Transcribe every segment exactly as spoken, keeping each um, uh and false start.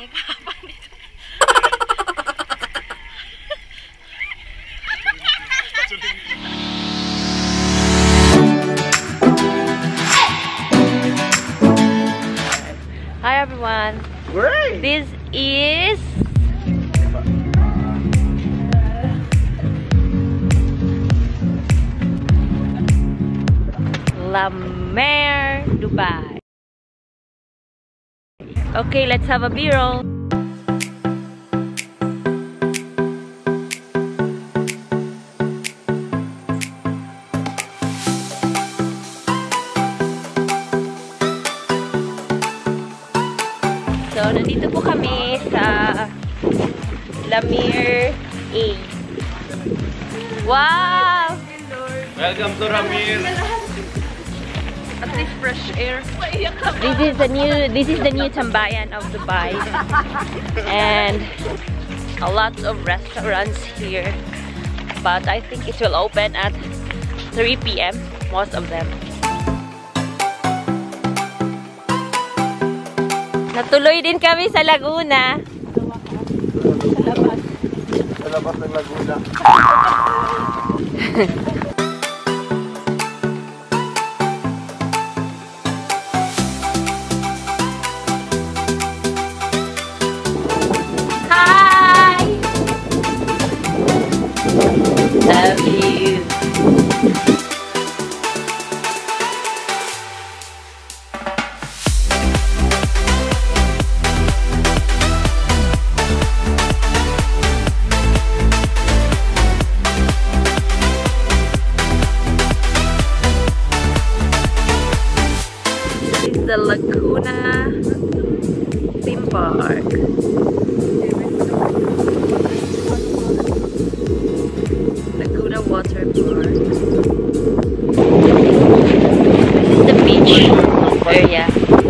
ang papa nito. Hi everyone. Great. This is La Mer, Dubai. Okay, let's have a B-roll. So, nandito po kami sa La Mer A. Wow! Welcome to Ramir. At least fresh air. This is the new this is the new Tambayan of Dubai. And a lot of restaurants here. But I think it will open at three P M most of them. Natuloy din kami sa Laguna. Sa labas. Sa labas ng Laguna. Hi! Love you. The Laguna theme park. Laguna water park. This is the beach area.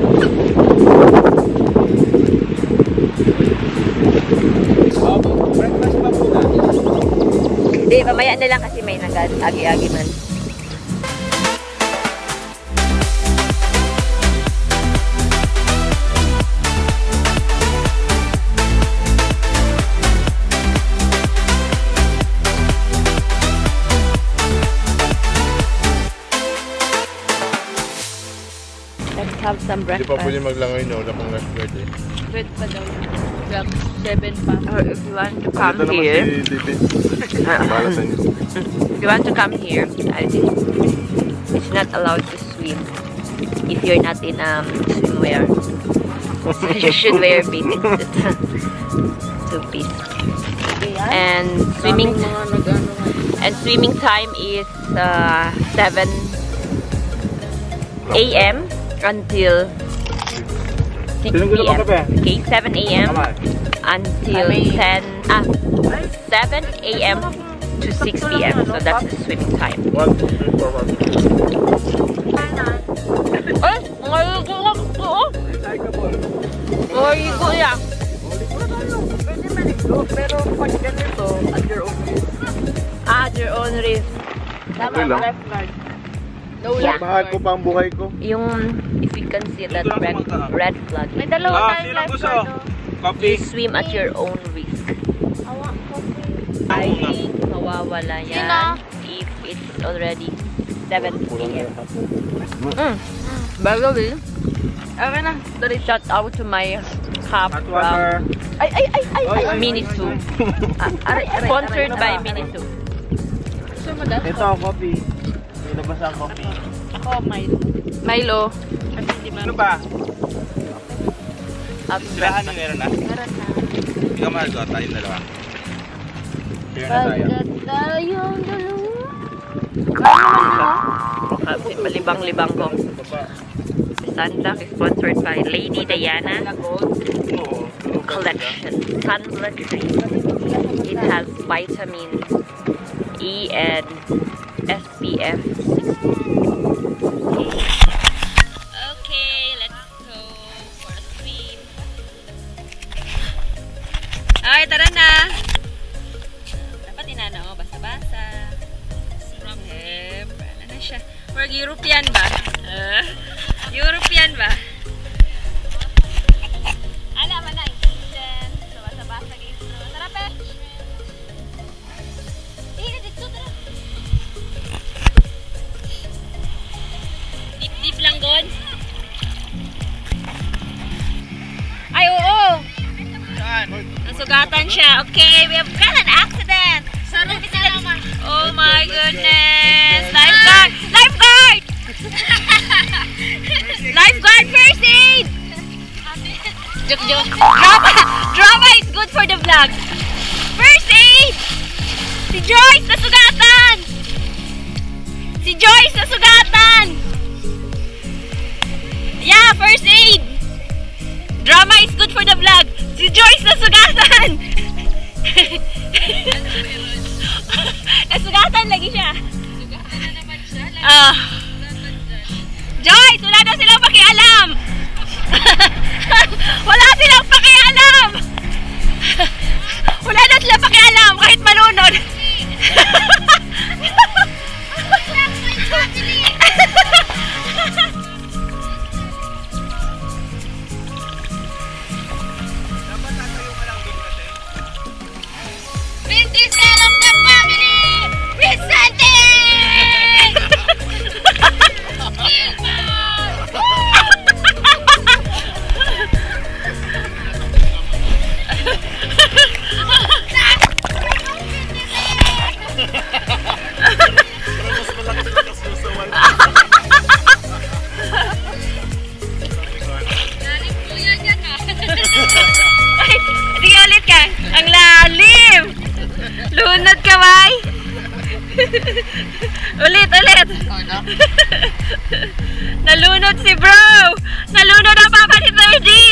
Hindi, mamaya na lang kasi may nag-agi-agi man. Let's have some breakfast. Hindi pa pwede maglangay na. Wala pang lifeguard eh. Bread pa daw. Well, seven pa. Or if you want to come Ito here. naman si David. Bahala sa inyo. If you want to come here, I think it's not allowed to swim if you're not in um, swimwear. So you should wear bathing suit. Two-piece. And swimming and swimming time is uh, seven A M until six P M Okay, seven A M until ten ah seven A M to six P M So that's the swimming time. One, two, three, four, five. Ay, maligo lang po. Maligo yan. Pwede maligo, pero pag ganito, at your own risk. At your own risk. Okay lang. No, Yeah. Mahal ko pa ang buhay ko. Yung, if you can see that red, red flag, may dalawa Ah, tayong sino gusto? lifeguard. Coffee. You swim at your own risk. I think mawawala yan if it's already seven P M Mm. By the way, okay na. Shout out to my cup Hot from water. ay ay ay ay, Ay, ay ay, Miniso. Ah, aray, aray, sponsored by Miniso. Ito ang coffee. Ilabas ang coffee. Ako Milo. Milo. Ano ba? At Sirahan yung meron na? meron na. Hindi ka mahal ko. Tayong dalawa. Share na tayo. Tayong dalawa. Kasi malibang-libang ko. Sunblock is sponsored by Lady Diana Collection. Sunblock cream. It has vitamin E and S P F sixty. Okay, let's go for a swim. Ay, tara na! Dapat inano, basa-basa. Siyempre, ano na siya? Or European ba? Uh, European ba? Ala, manay. Nasugatan siya. Okay, we have got an accident. Oh my goodness. Lifeguard! Lifeguard! Lifeguard first aid! Joke, joke. Drama! Drama is good for the vlog. First aid! Si Joyce nasugatan! Si Joyce nasugatan! Yeah, first aid! Drama is good for the vlog. Si Joyce nasugatan! Nasugatan lagi siya. Ah. Joyce, wala na silang pakialam. Wala silang pakialam. Wala na silang pakialam kahit malunod. Lunod ka, May? Ulit, ulit. Nalunod si bro. Nalunod ang papa ni Ferdy.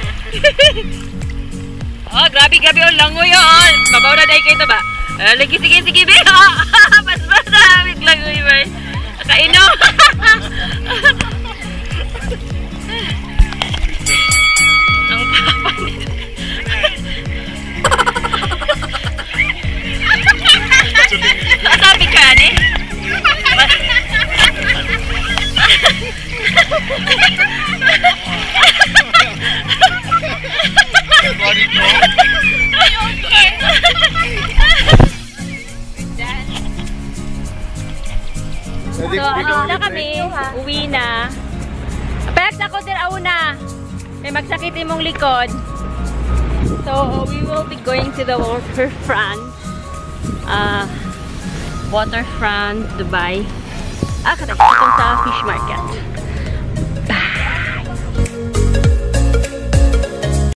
Oh, grabe, grabe. Oh, langoy, oh. Mabaw na dahil kayo ito ba? Uh, lagi, sige, sige, be. Oh, pas-pas na. Big langoy, May. Nakaino. Ang papa ni sabi ka, ne? So, ano na kami? Uwi na. Pex, ako din auna. May magsakit imong likod. So, we will be going to the waterfront. Uh, waterfront, Dubai. Ah, katapos sa fish market.